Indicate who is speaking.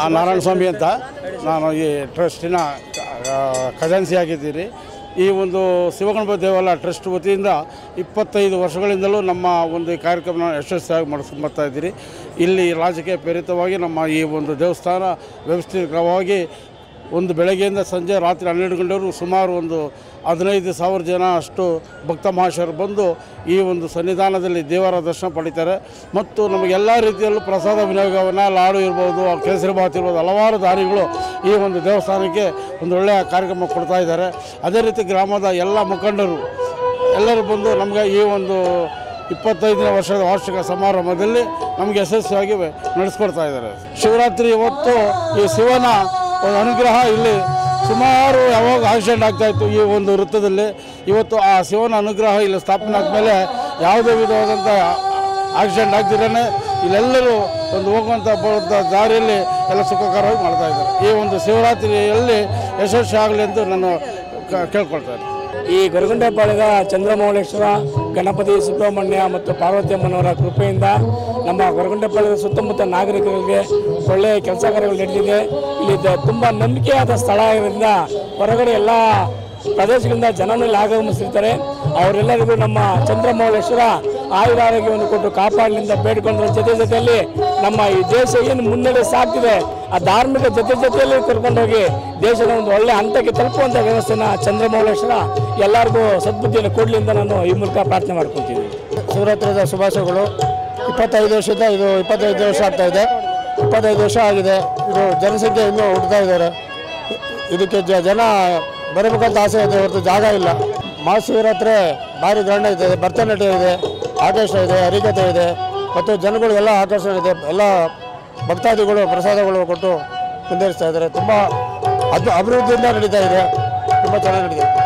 Speaker 1: ನಾರಾಯಣ ಸ್ವಾಮಿ ಅಂತ ನಾನು ಈ ಟ್ರಸ್ಟಿನ ಖಜಾನ್ಸಿ ಆಗಿದ್ದೀನಿ. ಈ ಒಂದು ಶಿವಗಣಪತಿ ದೇವಾಲಯ ಟ್ರಸ್ಟ್ ವತಿಯಿಂದ 25 ವರ್ಷಗಳಿಂದಲೂ ನಮ್ಮ ಒಂದು ಕಾರ್ಯಕ್ರಮ ಯಶಸ್ವಿಯಾಗಿ ಮಾಡಿಸ್ಕೊಂಡು ಬರ್ತಾಯಿದ್ದೀರಿ. ಇಲ್ಲಿ ರಾಜಕೀಯ ಪ್ರೇರಿತವಾಗಿ ನಮ್ಮ ಈ ಒಂದು ದೇವಸ್ಥಾನ ವ್ಯವಸ್ಥಿತವಾಗಿ ಒಂದು ಬೆಳಗ್ಗೆಯಿಂದ ಸಂಜೆ ರಾತ್ರಿ 12 ಗಂಟೆವರೆಗೂ ಸುಮಾರು ಒಂದು 15,000 ಜನ ಅಷ್ಟು ಭಕ್ತ ಮಹಾಶಯರು ಬಂದು ಈ ಒಂದು ಸನ್ನಿಧಾನದಲ್ಲಿ ದೇವರ ದರ್ಶನ ಪಡಿತಾರೆ. ಮತ್ತು ನಮಗೆಲ್ಲ ರೀತಿಯಲ್ಲೂ ಪ್ರಸಾದ ವಿನಿಯೋಗವನ್ನು ಲಾಡು ಇರ್ಬೋದು, ಕೇಸರಿ ಬಾತ್ ಇರ್ಬೋದು, ಹಲವಾರು ದಾನಿಗಳು ಈ ಒಂದು ದೇವಸ್ಥಾನಕ್ಕೆ ಒಂದು ಒಳ್ಳೆಯ ಕಾರ್ಯಕ್ರಮ ಕೊಡ್ತಾ ಇದ್ದಾರೆ. ಅದೇ ರೀತಿ ಗ್ರಾಮದ ಎಲ್ಲ ಮುಖಂಡರು ಎಲ್ಲರೂ ಬಂದು ನಮಗೆ ಈ ಒಂದು 25ನೇ ವರ್ಷದ ವಾರ್ಷಿಕ ಸಮಾರಂಭದಲ್ಲಿ ನಮಗೆ ಯಶಸ್ವಿಯಾಗಿ ನಡೆಸ್ಕೊಡ್ತಾ ಇದ್ದಾರೆ. ಶಿವರಾತ್ರಿ ಇವತ್ತು ಈ ಶಿವನ ಒಂದು ಅನುಗ್ರಹ ಇಲ್ಲಿ ಸುಮಾರು ಯಾವಾಗ ಆಕ್ಸಿಡೆಂಟ್ ಆಗ್ತಾಯಿತ್ತು ಈ ಒಂದು ವೃತ್ತದಲ್ಲಿ. ಇವತ್ತು ಆ ಶಿವನ ಅನುಗ್ರಹ ಇಲ್ಲಿ ಸ್ಥಾಪನೆ ಆದಮೇಲೆ ಯಾವುದೇ ವಿಧವಾದಂಥ ಆಕ್ಸಿಡೆಂಟ್ ಆಗ್ತಿರೇ ಇಲ್ಲೆಲ್ಲರೂ ಒಂದು ಹೋಗುವಂಥ ಬರುವಂಥ ದಾರಿಯಲ್ಲಿ ಎಲ್ಲ ಸುಖಕರವಾಗಿ ಮಾಡ್ತಾಯಿದ್ದಾರೆ. ಈ ಒಂದು ಶಿವರಾತ್ರಿಯಲ್ಲಿ ಯಶಸ್ವಿ ಆಗಲಿ ಎಂದು ನಾನು ಕೇಳ್ಕೊಳ್ತೇನೆ.
Speaker 2: ಈ ಗೊರಗುಂಟೆಪಾಳ್ಯದ ಚಂದ್ರಮೌಳೇಶ್ವರ, ಗಣಪತಿ, ಸುಬ್ರಹ್ಮಣ್ಯ ಮತ್ತು ಪಾರ್ವತಿಯಮ್ಮನವರ ಕೃಪೆಯಿಂದ ನಮ್ಮ ಗೊರಗುಂಟೆಪಾಳ್ಯದ ಸುತ್ತಮುತ್ತ ನಾಗರಿಕರಿಗೆ ಒಳ್ಳೆಯ ಕೆಲಸ ಕಾರ್ಯಗಳು ನಡೆದಿದೆ. ಇಲ್ಲಿ ತುಂಬ ನಂಬಿಕೆಯಾದ ಸ್ಥಳ ಇರೋದ್ರಿಂದ ಹೊರಗಡೆ ಎಲ್ಲ ಪ್ರದೇಶಗಳಿಂದ ಜನರಲ್ಲಿ ಆಗಮಿಸಿರ್ತಾರೆ. ಅವರೆಲ್ಲರಿಗೂ ನಮ್ಮ ಚಂದ್ರಮೌಳೇಶ್ವರ ಆಯುರಾರೋಗ್ಯವನ್ನು ಕೊಟ್ಟು ಕಾಪಾಡಲಿಂದ ಬೇಡಿಕೊಂಡ್ರ ಜೊತೆಯಲ್ಲಿ ನಮ್ಮ ಈ ದೇಶ ಏನು ಮುನ್ನಡೆ ಸಾಗ್ತಿದೆ ಆ ಧಾರ್ಮಿಕ ಜೊತೆಯಲ್ಲಿ ಕರ್ಕೊಂಡೋಗಿ ದೇಶದ ಒಂದು ಒಳ್ಳೆಯ ಹಂತಕ್ಕೆ ತಲುಪುವಂಥ ವ್ಯವಸ್ಥೆನ ಚಂದ್ರಮೌಳೇಶ್ವರ ಎಲ್ಲರಿಗೂ ಸದ್ಬುದ್ಧಿಯನ್ನು ಕೊಡಲಿ ಅಂತ ನಾನು ಈ ಮೂಲಕ ಪ್ರಾರ್ಥನೆ ಮಾಡ್ಕೊತೀನಿ.
Speaker 3: ಶಿವರಾತ್ರಿಯ ಶುಭಾಶಯಗಳು. 25 ವರ್ಷದ ಇದು 25 ವರ್ಷ ಆಗ್ತಾಯಿದೆ. 25 ವರ್ಷ ಆಗಿದೆ. ಇದು ಜನಸಂಖ್ಯೆ ಇನ್ನೂ ಹುಡ್ತಾ ಇದ್ದಾರೆ. ಇದಕ್ಕೆ ಜನ ಬರಬೇಕಂತ ಆಸೆ ಇದೆ, ಹೊರತು ಜಾಗ ಇಲ್ಲ. ಮಹಾಶಿವರಾತ್ರಿ ಭಾರಿ ಗ್ರ್ಯಾಂಡ್ ಇದೆ. ಭರತನಾಟ್ಯ ಇದೆ, ಆರ್ಕೆಸ್ಟ್ರಾ ಇದೆ, ಹರಿಕಥೆ ಇದೆ ಮತ್ತು ಜನಗಳಿಗೆಲ್ಲ ಆಕರ್ಷಣೆ ಇದೆ. ಎಲ್ಲ ಭಕ್ತಾದಿಗಳು ಪ್ರಸಾದಗಳು ಕೊಟ್ಟು ಮುಂದುವರಿಸ್ತಾ ಇದ್ದಾರೆ. ತುಂಬ ಅಭಿವೃದ್ಧಿಯಿಂದ ನಡೀತಾ ಇದೆ. ತುಂಬ ಚೆನ್ನಾಗಿ ನಡೀತಿದೆ.